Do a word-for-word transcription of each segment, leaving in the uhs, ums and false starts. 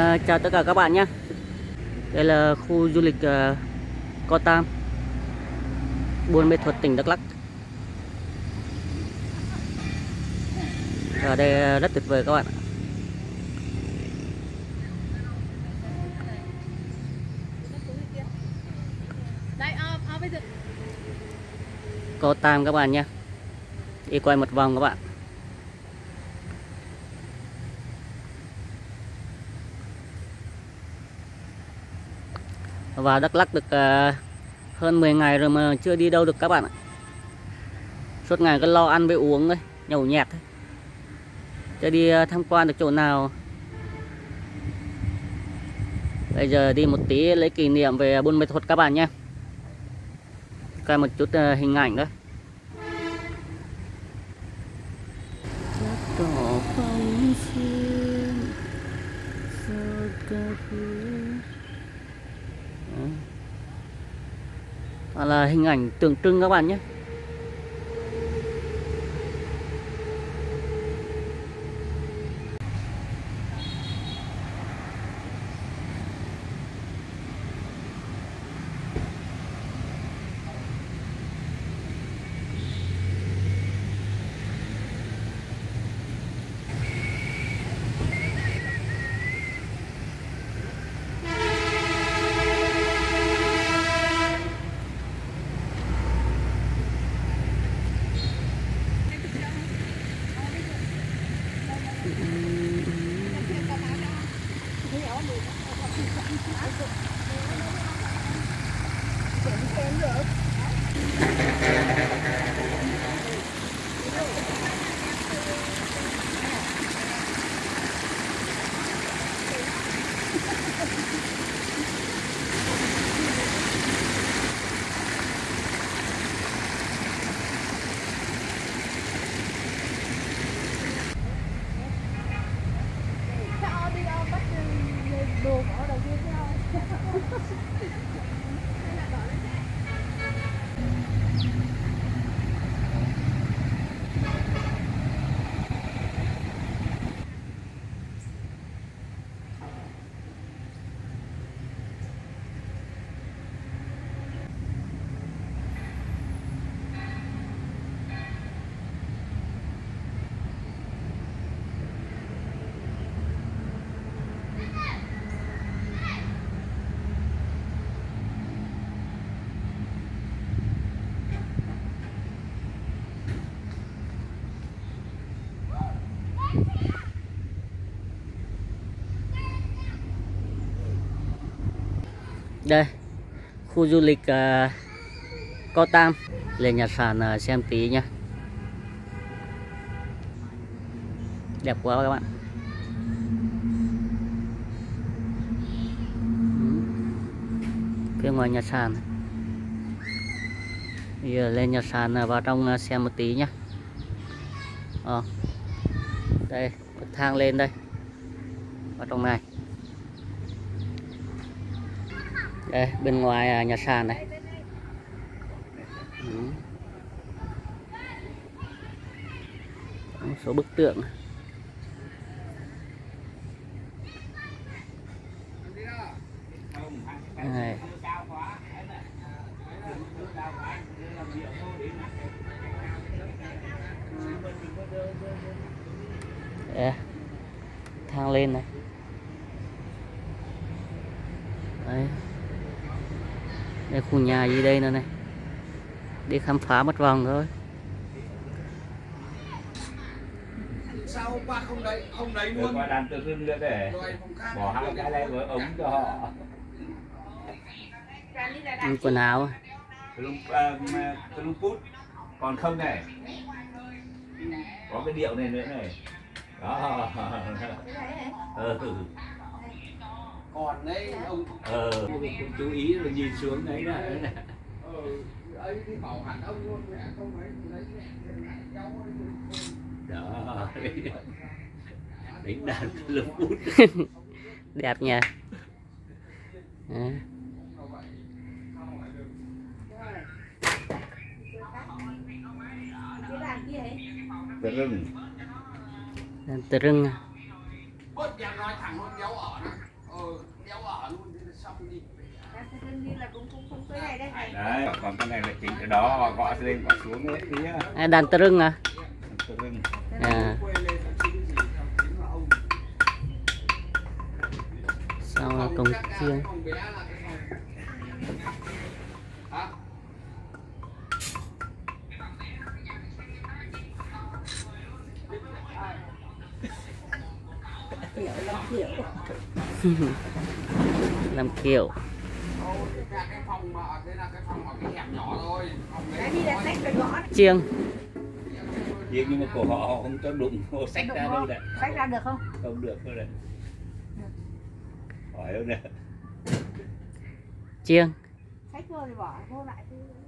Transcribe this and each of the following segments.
À, chào tất cả các bạn nhé. Đây là khu du lịch uh, Co Tam, Buôn Mê Thuột, tỉnh Đắk Lắk. Ở đây rất tuyệt vời các bạn. Co Tam các bạn nhé. Đi quay một vòng các bạn. Vào Đắk Lắk được uh, hơn mười ngày rồi mà chưa đi đâu được các bạn ạ. Suốt ngày cứ lo ăn với uống thôi, nhậu nhẹt thôi. Chưa đi uh, tham quan được chỗ nào. Bây giờ đi một tí lấy kỷ niệm về Buôn Mê Thuột các bạn nhé. Coi một chút uh, hình ảnh đó. Đó là hình ảnh tượng trưng các bạn nhé. Đây, khu du lịch uh, Co Tam. Lên nhà sàn uh, xem tí nhá. Đẹp quá các bạn. Phía ngoài nhà sàn. Bây giờ lên nhà sàn uh, vào trong uh, xem một tí nhá. Ờ. Đây, bậc thang lên đây. Vào trong này. Đây, bên ngoài nhà sàn này. Ừ. Một số bức tượng này. Đây, thang lên này. Đấy. Đây khu nhà gì đây nữa này. Đi khám phá một vòng thôi. Sao qua không đấy, không đấy luôn. Qua đàn tự nhiên nữa để bỏ hai cái này với ống cho họ. Quần áo. Put. Còn không này. Có cái điệu này nữa này. Đó. Ừ. Còn đấy ông ờ chú ý là nhìn xuống đấy là ờ ấy thì bảo hẳn ông luôn mẹ không ấy lấy cháu đó. Đánh đàn lục bút. Đẹp nha. À. Tờ rưng. Tờ rưng. bớt nhà nói thẳng luôn kéo ở Đấy, còn cái này là chính cái đó gõ lên gõ xuống hết tí á. À, đàn tơ rưng à? Tơ rưng. À. Sau là cổng chiêng. Làm kiểu chiêng. Chiêng nhưng mà cổ họ họ không cho đụng, họ xách ra đâu đấy. Xách ra được không? Không được đâu đấy. Hỏi đâu nè. Chiêng. Xách vô thì bỏ vô lại.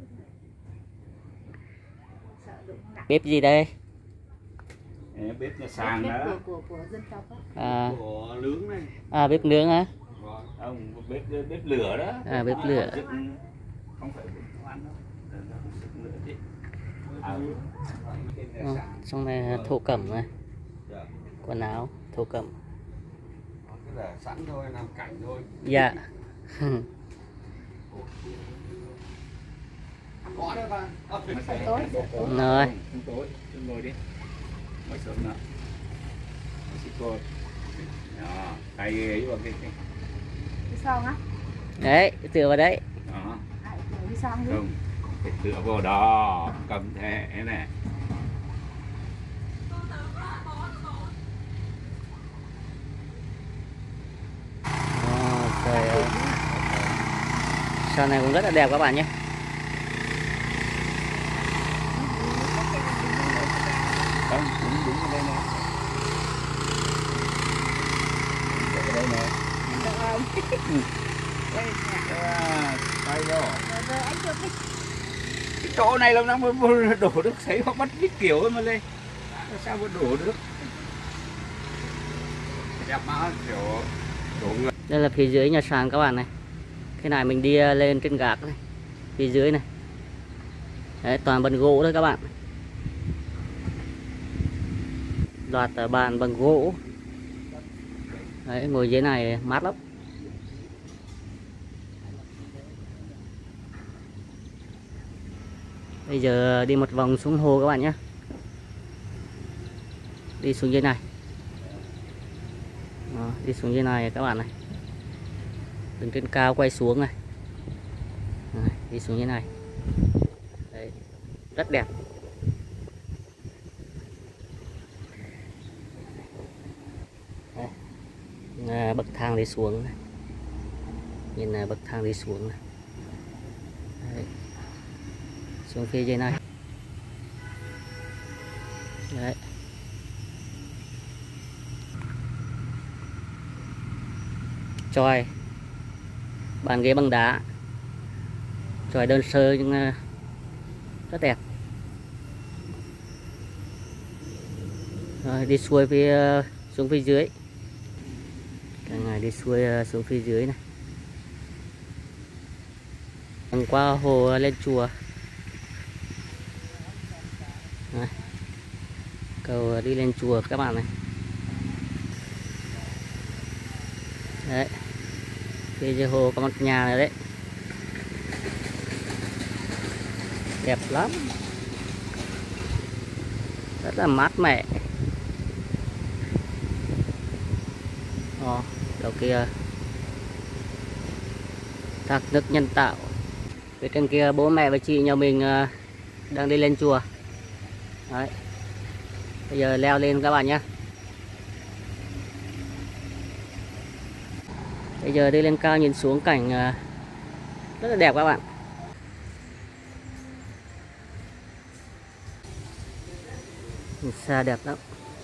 Bếp gì đây? Ê, bếp nhà sàn đó. Của, của, của dân tộc đó. À. Của nướng này. À, bếp nướng á? Không, bếp bếp lửa đó. À, bếp lửa. Không phải bếp nấu ăn đâu. Lửa chứ. À, ừ. Trong này thổ cẩm này. Quần áo thổ cẩm. Cái là sẵn thôi, làm cảnh thôi. Dạ. Có đấy ba. Tối, tối. Rồi. Không tối, chúng ngồi đi. Ngồi xuống nào. Xích cột. Đó, tay ấy vào cái cái. Đi xong á? Đấy, tựa vào đấy. Đó. À, đi xong đi. Không, phải tựa vào đó, cầm thế này. Ồ, trời ơi. Sau này cũng rất là đẹp các bạn nhé. Không, đúng đúng ở đây nè. Ở đây nè. Được rồi. Đây À, tay vô. rồi, rồi anh chụp đi. Cái chỗ này làm sao mà đổ nước sấy hoặc bắt cái kiểu mà lên. Sao mà đổ nước? Đẹp mà kiểu đổ người. Đây là phía dưới nhà sàn các bạn này. Cái này mình đi lên trên gác này. Phía dưới này. Đấy, toàn bằng gỗ thôi các bạn. Loạt bàn bằng gỗ. Đấy, ngồi dưới này mát lắm. Bây giờ đi một vòng xuống hồ các bạn nhé. Đi xuống dưới này. Đó, đi xuống dưới này các bạn này. Đứng trên cao quay xuống này. Đó, đi xuống dưới này. Đấy, rất đẹp. À, bậc thang đi xuống này. Nhìn là bậc thang đi xuống này. Đấy. Xuống phía dưới này. Đấy. Chòi bàn ghế bằng đá, chòi đơn sơ nhưng rất đẹp. Rồi, đi xuôi phía xuống phía dưới. Cả ngày đi xuôi xuống phía dưới này. Bằng qua hồ lên chùa. Đây. Cầu đi lên chùa các bạn này. Đấy. Phía dưới hồ có một nhà này đấy. Đẹp lắm. Rất là mát mẻ. Ồ, đầu kia thác nước nhân tạo. Phía trên kia bố mẹ và chị nhà mình đang đi lên chùa. Đấy. Bây giờ leo lên các bạn nhé. Bây giờ đi lên cao nhìn xuống cảnh rất là đẹp các bạn. Nhìn xa đẹp lắm.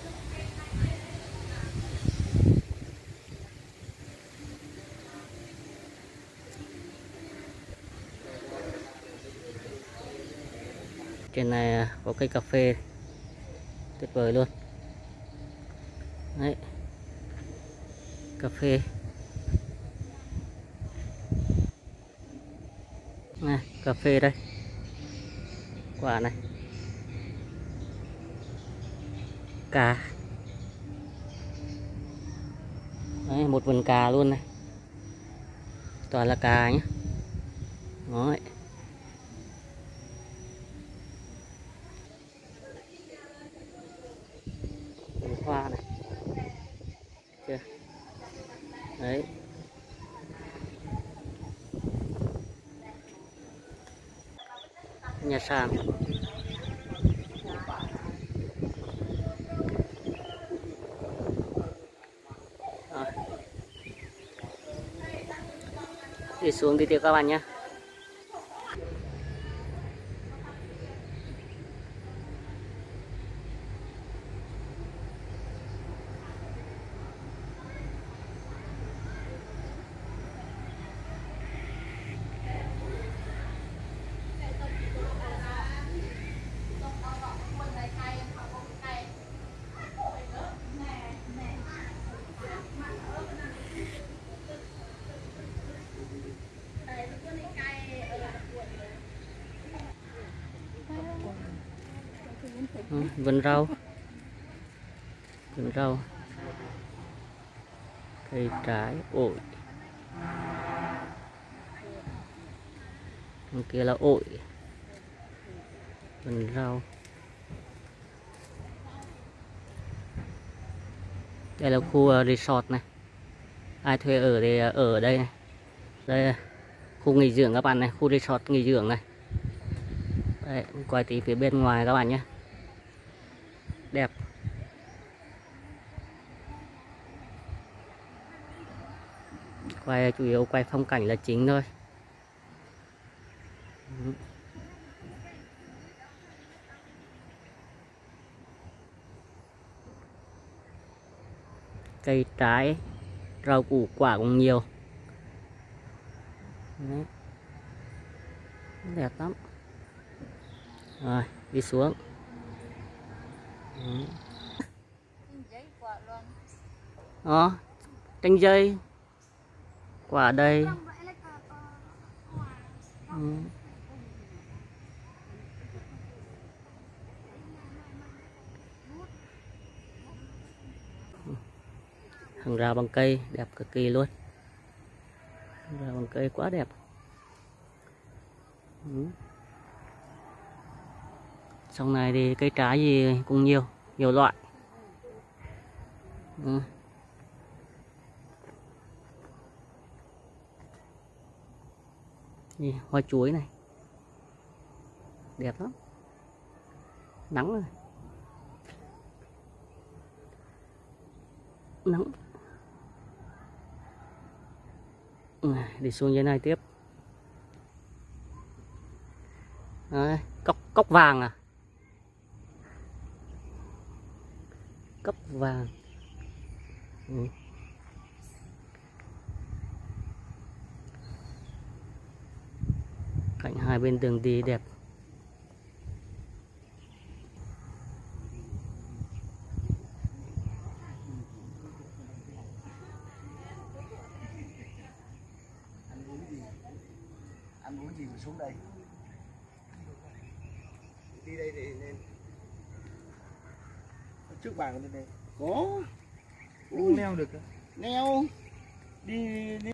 Trên này có cây cà phê tuyệt vời luôn. Đấy. Cà phê. Này, cà phê đây. Quả này. Cà. Đấy, một vườn cà luôn này. toàn là cà nhé. Đấy. Hoa này. Chưa? Đấy. Nhà sàn. Rồi. Đi xuống đi tiếp các bạn nhé. Ừ, vườn rau, vườn rau, cây trái, ổi, bên kia là ổi, vườn rau. Đây là khu resort này, ai thuê ở thì ở đây này. Đây là khu nghỉ dưỡng các bạn này, khu resort nghỉ dưỡng này. Đây, quay tí phía bên ngoài các bạn nhé. Đẹp. Quay chủ yếu quay phong cảnh là chính thôi. Cây trái, rau củ quả cũng nhiều. Đấy. Đẹp lắm. Rồi, đi xuống. Đó, chanh dây, quả đầy. Ừ. Hàng rào bằng cây đẹp cực kỳ luôn. Hàng rào bằng cây quá đẹp. Ừ. Trong này thì cây trái gì cũng nhiều, nhiều loại. Ừ. Đây, hoa chuối này đẹp lắm, nắng rồi, nắng. Ừ, đi xuống dưới này tiếp. Đấy, cốc cốc vàng à, cốc vàng. Ừ. Cạnh hai bên đường đi đẹp. Ăn uống gì mà xuống đây? Đi đây để nên trước bàn lên đây. Có. Uống leo được. Leo. Đi đi.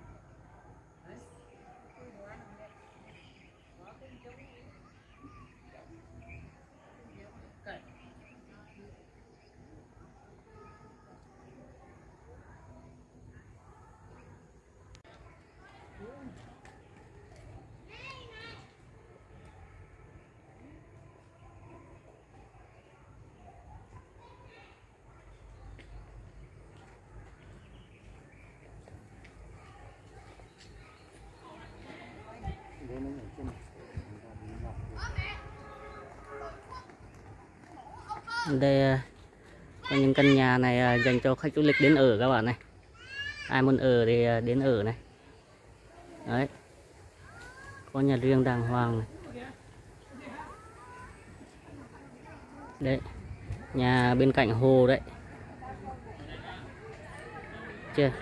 Đây có những căn nhà này dành cho khách du lịch đến ở các bạn này. Ai muốn ở thì đến ở này. Đấy. Có nhà riêng đàng hoàng này. Đấy. Nhà bên cạnh hồ đấy. Chưa?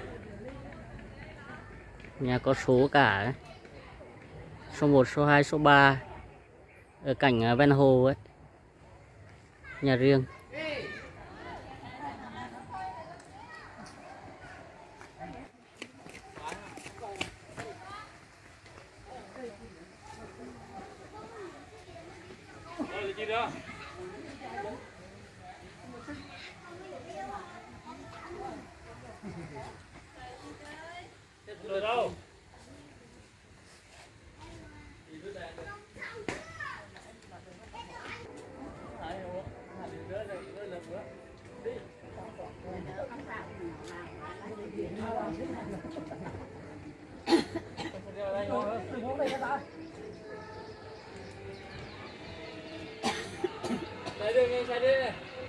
Nhà có số cả đấy. Số một, số hai, số ba. Ở cạnh ven hồ ấy. Nhà riêng. Rồi đâu? Đây đi, đây đi.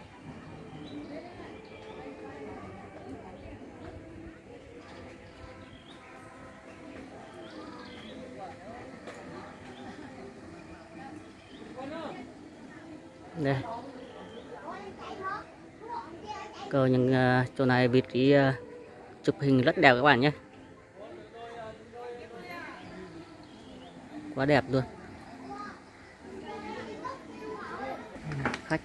Đây. Cơ những uh, chỗ này vị trí uh, chụp hình rất đẹp các bạn nhé. Quá đẹp luôn. Khách.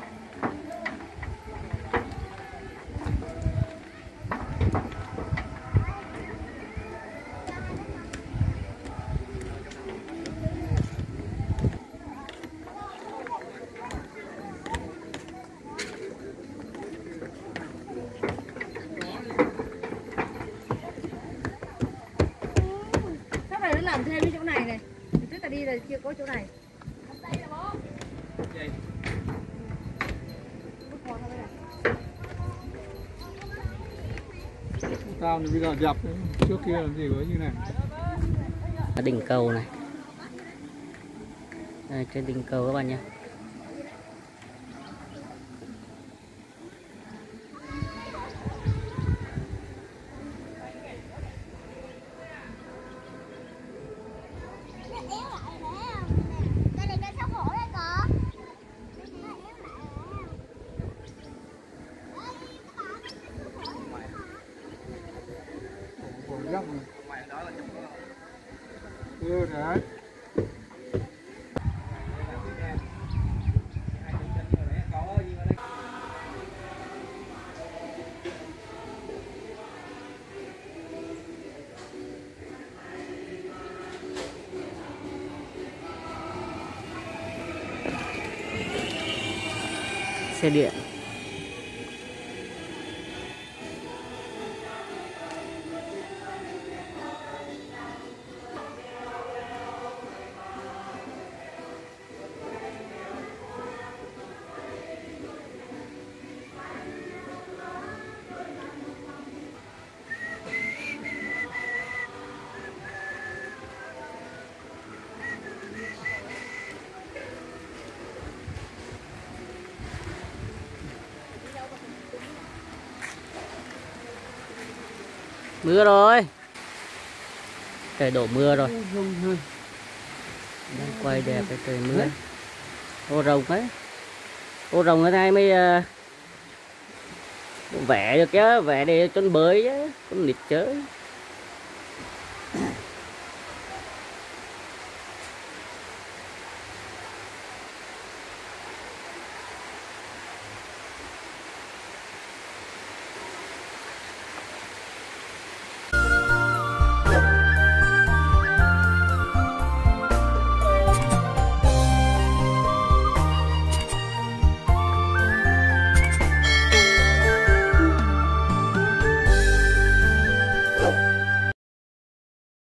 Làm thêm cái chỗ này này, tức là đi là chưa có chỗ này. Tao thì bây giờ dập trước kia làm gì có như này. Ở đỉnh cầu này. Đây, trên đỉnh cầu các bạn nhé. Ừ, đấy. Xe điện. Mưa rồi. Trời đổ mưa rồi. Đang quay đẹp cái trời mưa. Ô rồng ấy. Ô rồng ở đây mới uh, vẽ được chứ, vẽ để cho bơi chứ, con nít chơi.